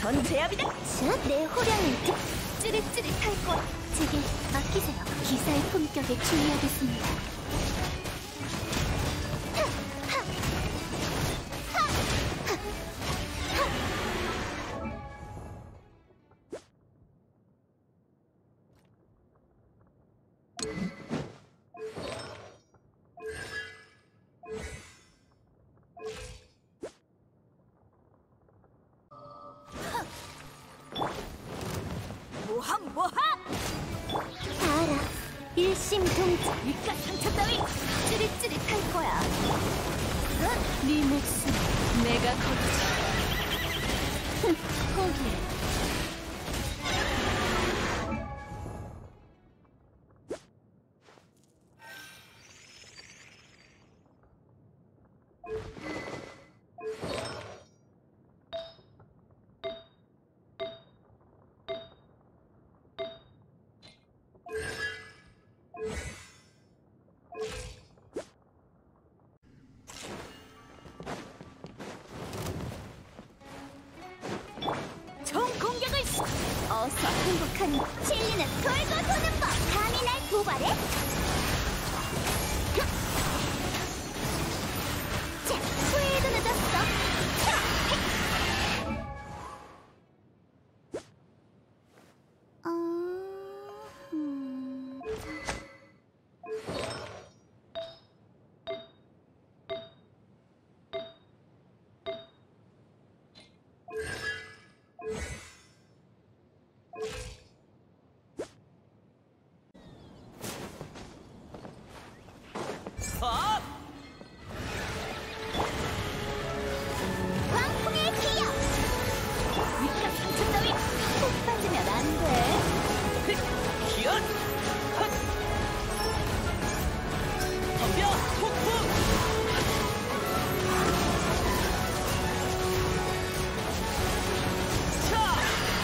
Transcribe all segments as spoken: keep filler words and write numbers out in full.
전 제압이다. 자, 내 호량을 득 찌릿찌릿할 거야. 제게 맡기세요. 기사의 품격에 주의하겠습니다. 모함 모함. 다 알아. 일심동체. 이깟 상처 따위 찌릿찌릿할 거야. 네 목숨 내가 거두지. 포기해. 어서 행복한 진리는 돌고 도는 법. 감히 날 도발해? 자, 후회도 늦었어. 어... 음... 광풍의 기억! 이깟 상처 따위 푹 빠지면 안 돼. 기연 헛 덤벼 폭풍. 차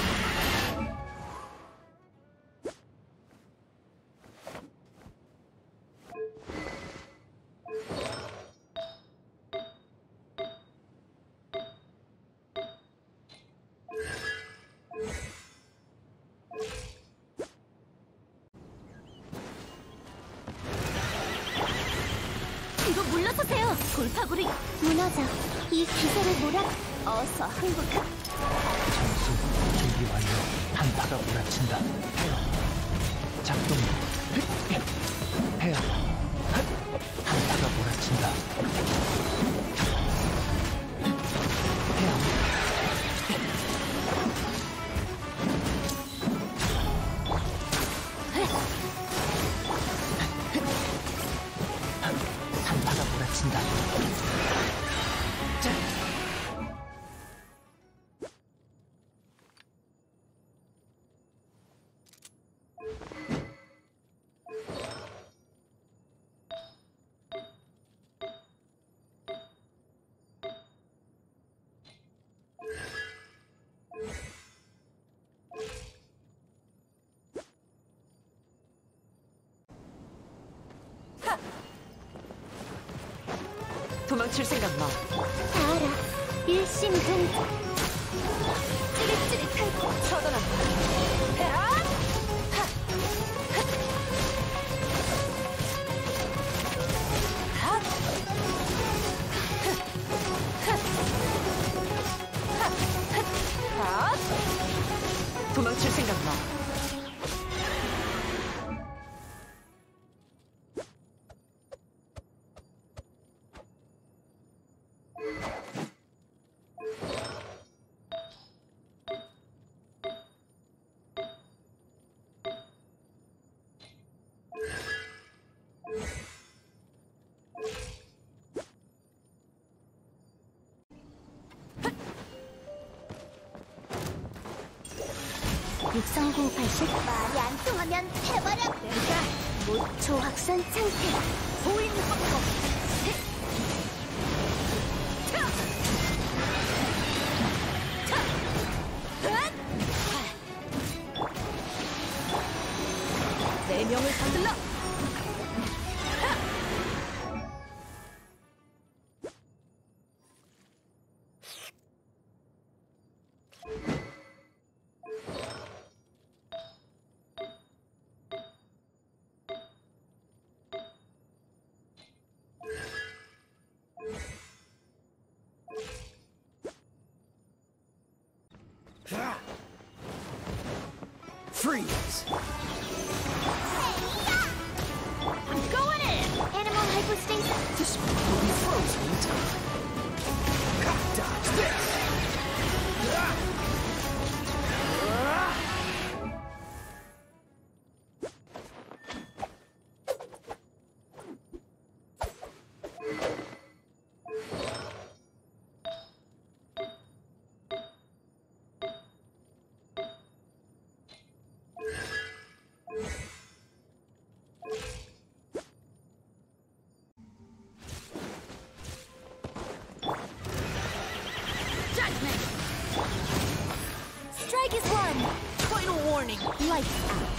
뒤로 물러서세요. 골파구리 무너져. 이 기세를 몰아. 어서 행복한 전수 준비 완료. 한파가 몰아친다. 헤어 작동. 헤어 한파가 몰아친다. 헤어 한파가 몰아친다. 자. 도망칠 생각 마. 다 알아. 일심동체. 찌릿찌릿할 거. 처단한다. 헤라 도망칠 생각 마. 육성공 팔십. 말이 안 통하면 해버려. 내가 모초 확산 상태. 보이는 방법. 네 명을 서둘러. Freeze! I'm going in! Animal hypostasis. This one will be frozen in time. Dodge this! Strike is one! Final warning. Lights out.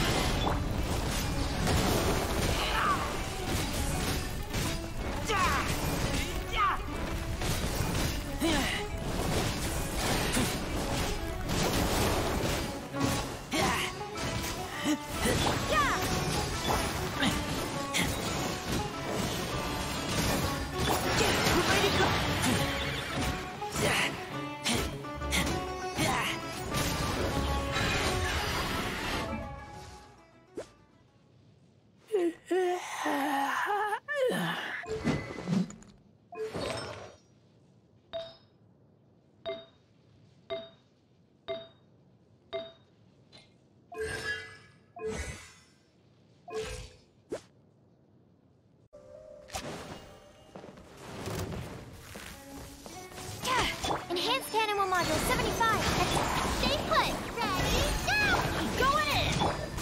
Enhanced Animal Module seventy-five. Stay put. Ready, go! I'm going in.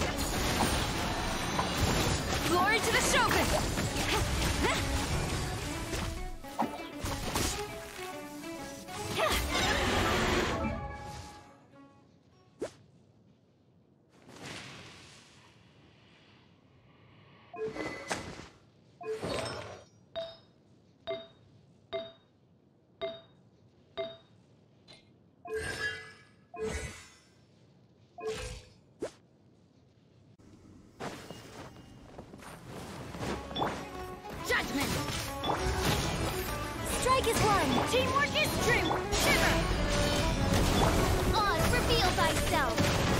Glory to the Shogun. Judgment! Strike is one. Teamwork is true! Shiver! Oz, reveal thyself.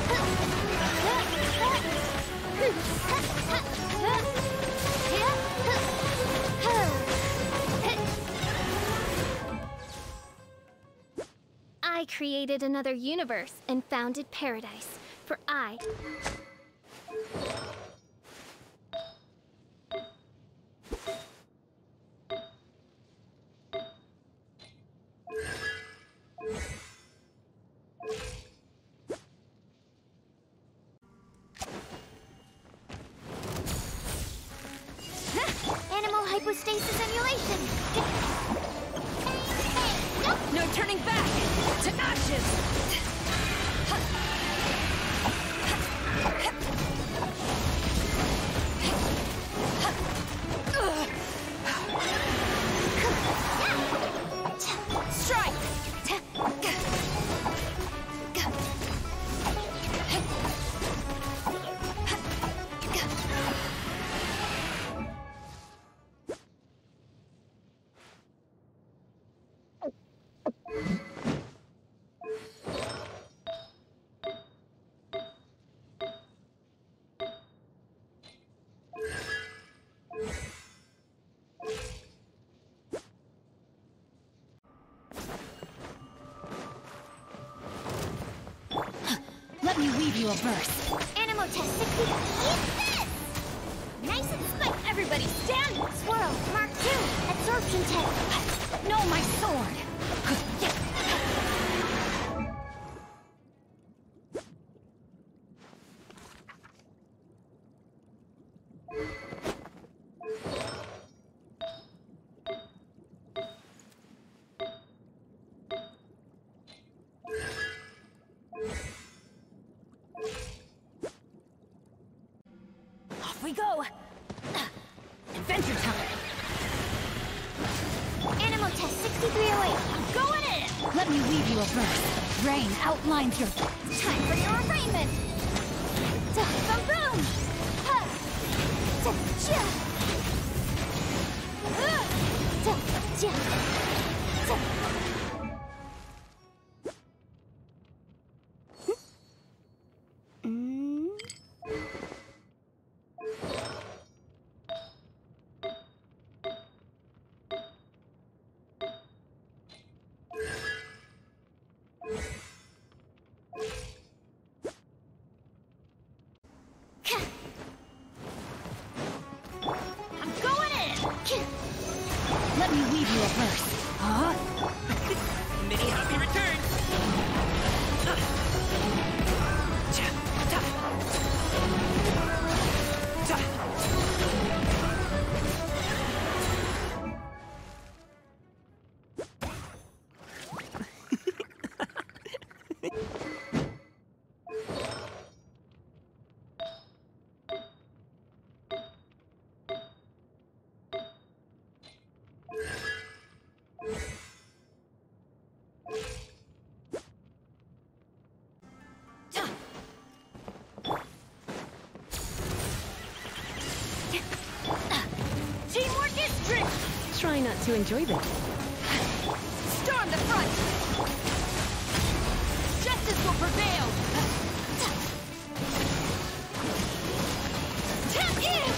I created another universe and founded paradise, for I... Animal hypostasis emulation! No turning back! To ashes! Strike! Let me weave you a verse. Animal test sixty. Eat this! Nice and spike. Everybody stand! Swirl. Mark two. Absorption test. No, my sword! Off we go! Adventure time! Animal test sixty-three oh eight. I'm going in! Let me weave you a verse. Rain outlines your... Time for your arraignment! Boom boom! Ha! Cha! Cha! Cha! Let me weave you a verse. Huh? Many happy returns. Cha, ta. Ta. Teamwork is strength! Try not to enjoy this. Storm the front! Justice will prevail! Tap in!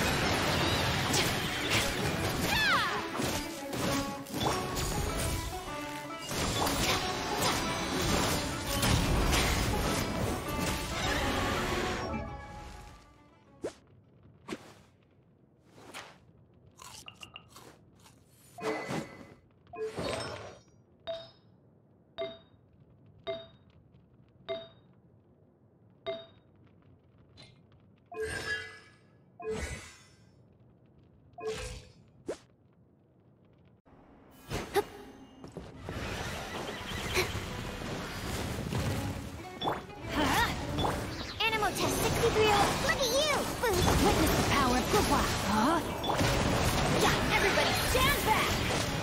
Look at you! Witness the power of the wild! Huh? Yeah, everybody stand back!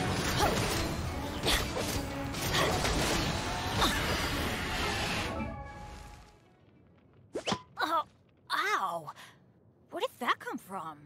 Oh, ow! Where did that come from?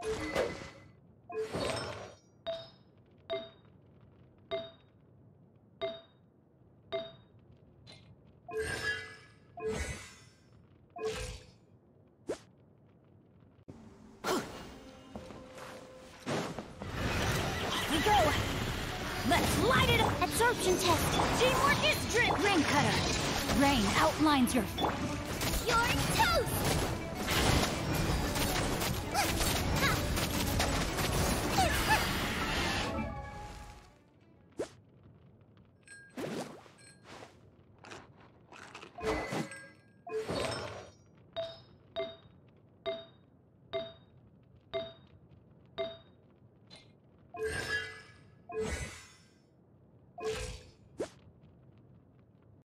Go! Let's light it up! Absorption test. Teamwork is drip! Rain cutter! Rain outlines your... You're toast!